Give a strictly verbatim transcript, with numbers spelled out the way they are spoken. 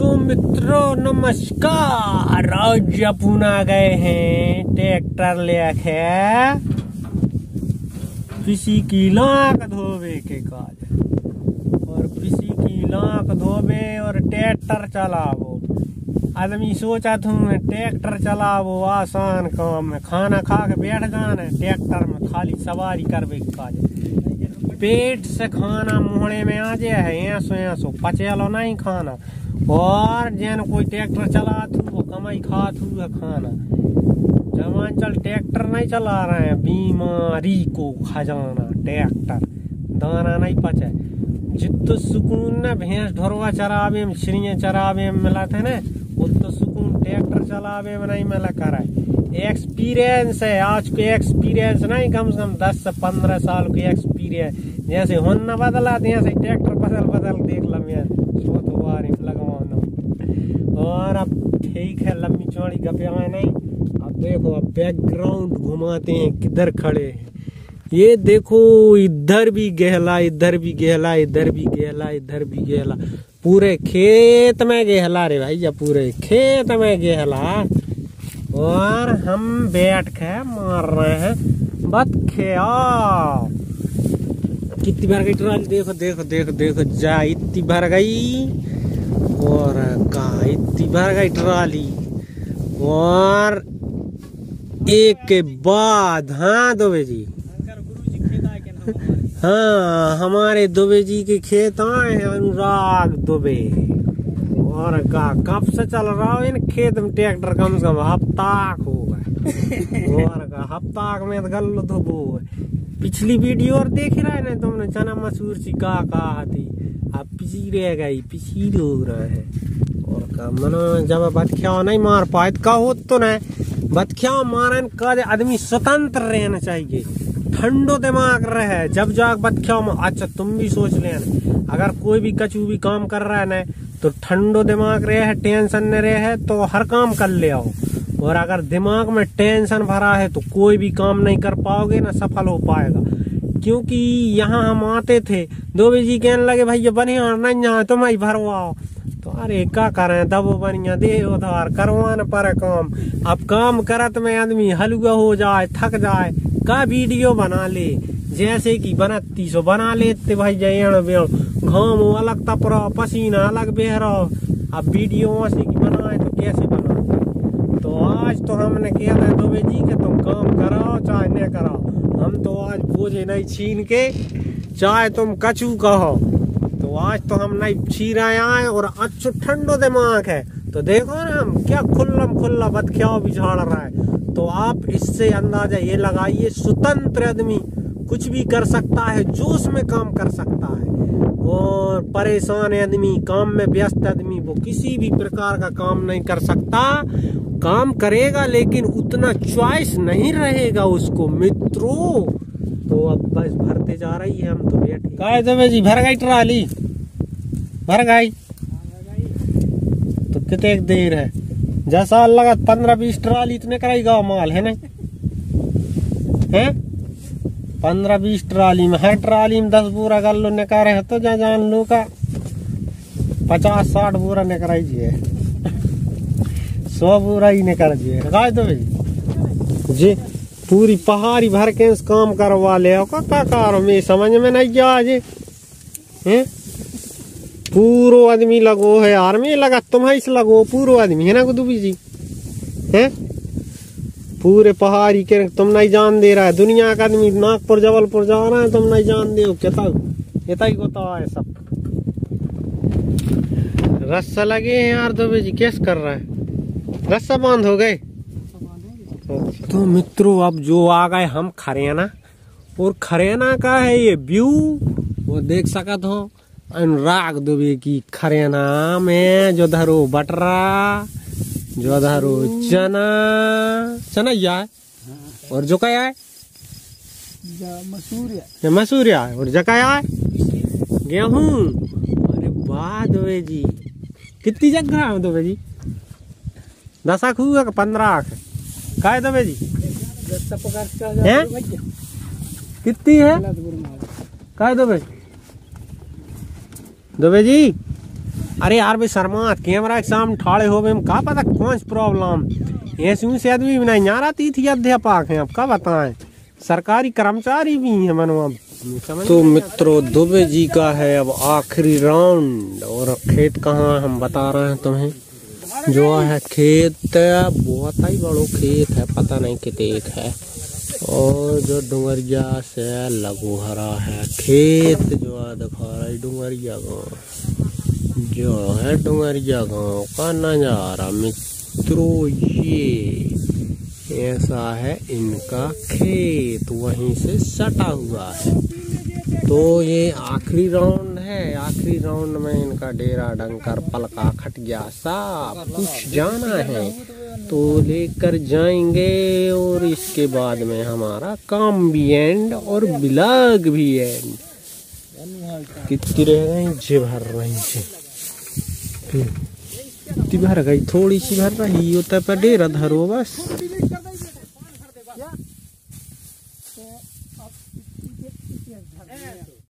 मित्रों नमस्कार। आज अपन आ गए हैं ट्रैक्टर लेके किसी की लाख धोबे के काज और किसी की लाख धोबे और ट्रैक्टर चलावो। आदमी सोचा था ट्रैक्टर चलावो आसान काम है, खाना खा के बैठ जाना ट्रैक्टर में खाली सवारी करवे के काज, पेट से खाना मुहड़े में आ जाए है, ऐसो ऐसो पचेलो नहीं खाना। और जैन कोई ट्रैक्टर चला थू वो कमाई खा थू है खाना। जवान चल ट्रैक्टर नहीं चला रहे हैं, बीमारी को खजाना ट्रैक्टर, दाना नहीं पचे। जितो सुकून न भैंस ढोरवा चरावे में श्रीय चरावे में मिला थे न, उतो सुकून ट्रैक्टर चलावे में नहीं मिला करा। एक्सपीरियंस है आज के, एक्सपीरियंस नहीं कम से कम दस से पंद्रह साल के एक्सपीरियंस। जैसे हुन न बदला जैसे ट्रैक्टर बदल बदल देख लम्बे तो बारी लगवाना। और अब ठीक है लंबी चौड़ी गपिया नहीं। अब देखो अब बैकग्राउंड घुमाते हैं किधर खड़े हैं। ये देखो इधर भी गहला, इधर भी गहला, इधर भी गहला, इधर भी गहला, पूरे खेत में गहला रे भैया, पूरे खेत में गहला। और हम बैठ के मार रहे हैं बतखिया। कितनी भर गई ट्राली, देखो देखो देखो देखो जा इतनी भर गई और का इतनी भर गई ट्राली। और एक के बाद हाँ दुबे जी, हाँ हमारे दुबे जी के खेत आए हैं, अनुराग दुबे। और का कब से चल रहा हो इन खेत में ट्रैक्टर, कम से कम हफ्ता हो गए। और का हफ्ता में तो गल धोबो। पिछली वीडियो और देख रहा है ना तुमने, चना मसूर सी का कहा थी, अब पिछी रह गई, पिछी हो रहा है। और का मनो जब बतखिया नहीं मार पाए का हो तो न बतखिया मारन का आदमी स्वतंत्र रहना चाहिए, ठंडो दिमाग रहे जब जाग बतखिया में। अच्छा तुम भी सोच लेना, अगर कोई भी कचू भी काम कर रहा है ना तो ठंडो दिमाग रहे, टेंशन न रहे तो हर काम कर ले आओ। और अगर दिमाग में टेंशन भरा है तो कोई भी काम नहीं कर पाओगे, ना सफल हो पाएगा। क्योंकि यहाँ हम आते थे, दुबे जी कहने लगे भैया बढ़िया नहीं यहाँ तुम ही भरवाओ। तो अरे क्या करें, दबो बढ़िया दे उधार करवाना पर काम। अब काम करत में आदमी हलुआ हो जाए, थक जाए, का वीडियो बना ले जैसे कि बनती सो बना लेते भाई। जैन घाम अलग तप रहा, पसीना अलग बह रहा, अब वीडियो से की बनाए तो कैसे बनाए। तो आज तो हमने किया था दुबे जी के तुम काम कराओ चाहे न कराओ, हम तो आज बोझे नहीं छीन के चाहे तुम कचू कहो। तो आज तो हम नहीं छीना आए और अच्छो ठंडो दिमाग है। तो देखो ना हम क्या खुल्लम खुल्ला बतखिया भी झाड़ रहा है। तो आप इससे अंदाजा ये लगाइए, स्वतंत्र आदमी कुछ भी कर सकता है, जोश में काम कर सकता है। और परेशान आदमी, काम में व्यस्त आदमी, वो किसी भी प्रकार का काम नहीं कर सकता। काम करेगा लेकिन उतना चॉइस नहीं रहेगा उसको मित्रों। तो अब बस भरते जा रही है, हम तो बैठे। काय दुबे जी भर गई ट्राली, भर गई तो कितने देर है, जैसा लगा पंद्रह बीस ट्राली इतने कराएगा माल है ना, है पंद्रह बीस ट्राली में, हर ट्राली में दस बोरा गल्लो निकाल रहे तो जा जान लो का पचास साठ बोरा निकालिए, सौ बोरा ही निकाल दिए। काय दुबे जी पूरी पहाड़ी भर के काम करवा ले का कारो में समझ में नहीं गया जी। हैं पूरो आदमी लगो है यार, में लगा तुम्हें से लगो पूरो आदमी है ना दुबे जी, हैं पूरे पहाड़ी के तुम नहीं जान दे रहा है। दुनिया का आदमी नागपुर जबलपुर जा रहा है, तुम नहीं जान दे हो क्या ही होता है सब। रस्सा लगे हैं यार दुबे जी, कैसे कर रहा है, रस्सा बांध हो गए। तो मित्रों अब जो आ गए हम खरेना, और खरेना का है ये व्यू, वो देख सकत हो अनुराग दुबे की खरेना में जो धरो बटरा, जो धरो चना, चना या है और जो क्या है मसूरिया, मसूरिया है और जकाया है गेहूं। अरे वाह दुबे जी, कितनी जगह है दुबे जी, दस आख हुआ का पंद्रह आख काय दुबे जी है, कितनी है काय दुबे दुबे जी अरे यार बे शर्मा कैमरा के सामने ठाड़े हो गए का पता कौन सी प्रॉब्लम ऐसी से आदमी भी नहीं आ रही थी अध्यापक है अब क्या बताएं सरकारी कर्मचारी भी है मनो अब। तो मित्रों दुबे जी का है अब आखिरी राउंड और खेत कहाँ हम बता रहे हैं तुम्हें जो है खेत बहुत ही बड़ो खेत है पता नहीं कितने है और जो डुंगरिया से लगो हरा है खेत जो है दिखा रहा है डुंगरिया गाँव जो है डुंगरिया गाँव का नजारा मित्रों ये ऐसा है इनका खेत वहीं से सटा हुआ है। तो ये आखिरी राउंड है आखिरी राउंड में इनका डेरा डंकर पलका खट गया सब कुछ जाना है तो लेकर जाएंगे और इसके बाद में हमारा काम भी एंड और ब्लॉग भी एंड। कितनी रह गई जे भर रही है कितनी भर गई थोड़ी सी भर रही होता पर डेरा धरो बस।